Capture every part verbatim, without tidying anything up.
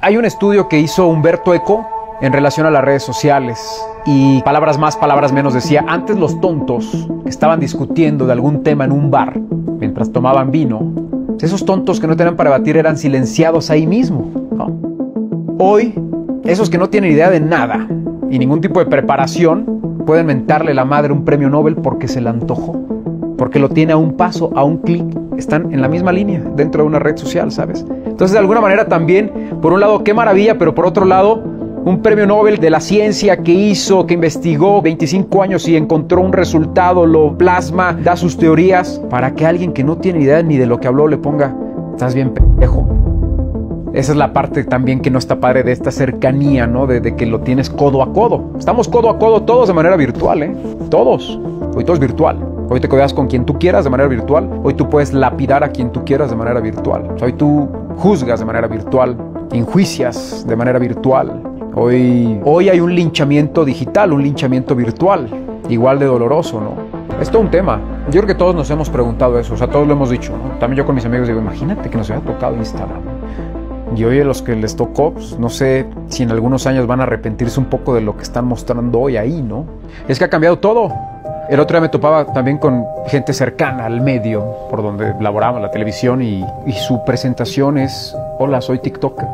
Hay un estudio que hizo Humberto Eco en relación a las redes sociales y palabras más, palabras menos decía, antes los tontos que estaban discutiendo de algún tema en un bar mientras tomaban vino, esos tontos que no tenían para debatir eran silenciados ahí mismo, ¿no? Hoy, esos que no tienen idea de nada y ningún tipo de preparación pueden mentarle la madre un premio Nobel porque se le antojó, porque lo tiene a un paso, a un clic. Están en la misma línea dentro de una red social, ¿sabes? Entonces, de alguna manera también, por un lado, qué maravilla, pero por otro lado, un premio Nobel de la ciencia que hizo, que investigó veinticinco años y encontró un resultado, lo plasma, da sus teorías, para que alguien que no tiene idea ni de lo que habló le ponga, estás bien pendejo. Esa es la parte también que no está padre de esta cercanía, ¿no? De, de que lo tienes codo a codo. Estamos codo a codo todos de manera virtual, ¿eh? Todos. Hoy todo es virtual. Hoy te codeas con quien tú quieras de manera virtual. Hoy tú puedes lapidar a quien tú quieras de manera virtual. Hoy tú juzgas de manera virtual, enjuicias de manera virtual. Hoy, hoy hay un linchamiento digital, un linchamiento virtual, igual de doloroso, ¿no? Es todo un tema. Yo creo que todos nos hemos preguntado eso, o sea, todos lo hemos dicho, ¿no? También yo con mis amigos digo, imagínate que nos hubiera tocado Instagram. Y hoy a los que les tocó, pues, no sé si en algunos años van a arrepentirse un poco de lo que están mostrando hoy ahí, ¿no? Es que ha cambiado todo. El otro día me topaba también con gente cercana al medio por donde laboraba la televisión y, y su presentación es, hola, soy TikToker.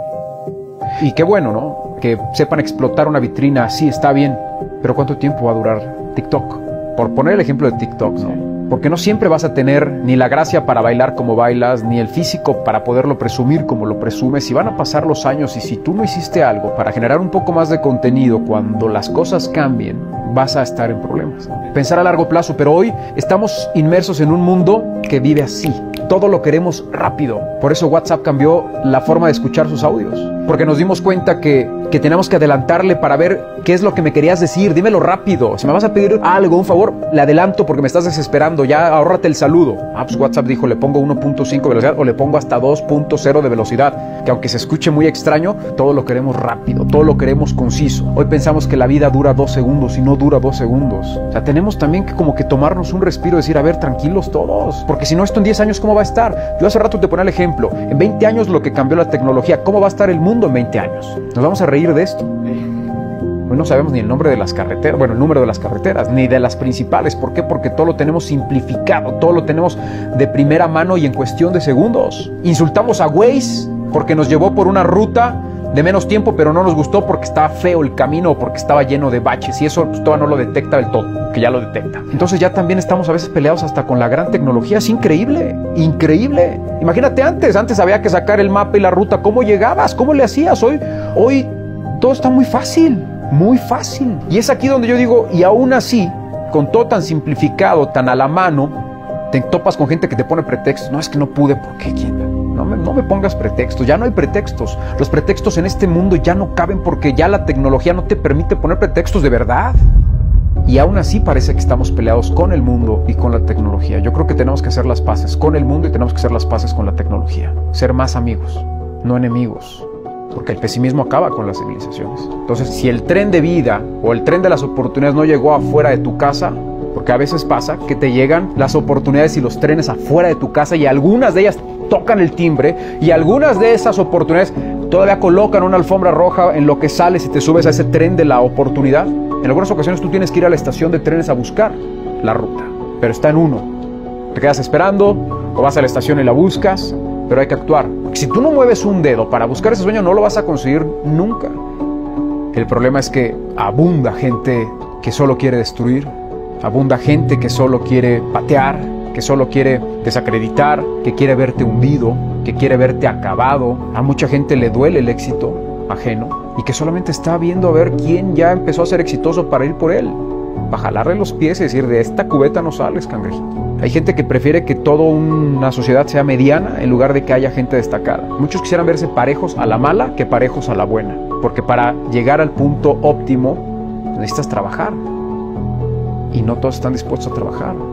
Y qué bueno, ¿no? Que sepan explotar una vitrina así, está bien, pero ¿cuánto tiempo va a durar TikTok? Por poner el ejemplo de TikTok, ¿no? Porque no siempre vas a tener ni la gracia para bailar como bailas, ni el físico para poderlo presumir como lo presumes. Y van a pasar los años y si tú no hiciste algo para generar un poco más de contenido cuando las cosas cambien, vas a estar en problemas, ¿no? Pensar a largo plazo, pero hoy estamos inmersos en un mundo que vive así. Todo lo queremos rápido. Por eso WhatsApp cambió la forma de escuchar sus audios. Porque nos dimos cuenta que, que tenemos que adelantarle para ver qué es lo que me querías decir. Dímelo rápido. Si me vas a pedir algo, un favor, le adelanto porque me estás desesperando. Ya ahórrate el saludo. Ah, pues WhatsApp dijo, le pongo uno punto cinco de velocidad o le pongo hasta dos punto cero de velocidad. Que aunque se escuche muy extraño, todo lo queremos rápido. Todo lo queremos conciso. Hoy pensamos que la vida dura dos segundos y no dura dos segundos. O sea, tenemos también que como que tomarnos un respiro y decir, a ver, tranquilos todos. Porque si no, esto en diez años, ¿cómo va a estar? Yo hace rato te ponía el ejemplo. En veinte años lo que cambió la tecnología. ¿Cómo va a estar el mundo en veinte años? Nos vamos a reír de esto. Hoy no sabemos ni el nombre de las carreteras, bueno, el número de las carreteras, ni de las principales. ¿Por qué? Porque todo lo tenemos simplificado, todo lo tenemos de primera mano y en cuestión de segundos. Insultamos a Waze porque nos llevó por una ruta de menos tiempo, pero no nos gustó porque estaba feo el camino o porque estaba lleno de baches y eso pues, todavía no lo detecta del todo, que ya lo detecta. Entonces ya también estamos a veces peleados hasta con la gran tecnología. Es increíble, increíble. Imagínate antes, antes había que sacar el mapa y la ruta. ¿Cómo llegabas? ¿Cómo le hacías? Hoy, hoy todo está muy fácil, muy fácil. Y es aquí donde yo digo, y aún así, con todo tan simplificado, tan a la mano, te topas con gente que te pone pretextos. No, es que no pude, ¿por qué? ¿Quién? No me, no me pongas pretextos, ya no hay pretextos. Los pretextos en este mundo ya no caben porque ya la tecnología no te permite poner pretextos de verdad. Y aún así parece que estamos peleados con el mundo y con la tecnología. Yo creo que tenemos que hacer las paces con el mundo y tenemos que hacer las paces con la tecnología. Ser más amigos, no enemigos. Porque el pesimismo acaba con las civilizaciones. Entonces, si el tren de vida o el tren de las oportunidades no llegó afuera de tu casa, porque a veces pasa que te llegan las oportunidades y los trenes afuera de tu casa y algunas de ellas tocan el timbre y algunas de esas oportunidades todavía colocan una alfombra roja en lo que sales y te subes a ese tren de la oportunidad. En algunas ocasiones tú tienes que ir a la estación de trenes a buscar la ruta, pero está en uno. Te quedas esperando o vas a la estación y la buscas, pero hay que actuar. Porque si tú no mueves un dedo para buscar ese sueño, no lo vas a conseguir nunca. El problema es que abunda gente que solo quiere destruir, abunda gente que solo quiere patear, que solo quiere desacreditar, que quiere verte hundido, que quiere verte acabado. A mucha gente le duele el éxito ajeno y que solamente está viendo a ver quién ya empezó a ser exitoso para ir por él, para jalarle los pies y decir, de esta cubeta no sales, cangrejito. Hay gente que prefiere que toda una sociedad sea mediana en lugar de que haya gente destacada. Muchos quisieran verse parejos a la mala que parejos a la buena, porque para llegar al punto óptimo necesitas trabajar y no todos están dispuestos a trabajar.